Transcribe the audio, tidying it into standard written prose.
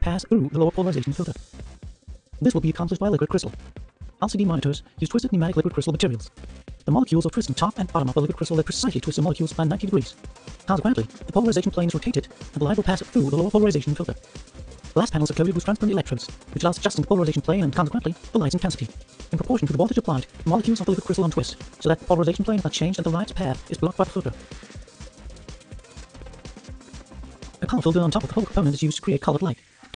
pass through the lower polarization filter. This will be accomplished by liquid crystal. LCD monitors use twisted pneumatic liquid crystal materials. The molecules are twisting top and bottom of a liquid crystal that precisely twists the molecules by 90 degrees. Consequently, the polarization plane is rotated, and the light will pass through the lower polarization filter. Glass panels are coated with transparent electrodes, which allows adjusting the polarization plane and, consequently, the light's intensity. In proportion to the voltage applied, the molecules of the liquid crystal untwist, so that the polarization plane is not changed and the light's path is blocked by the filter. A color filter on top of the whole component is used to create colored light.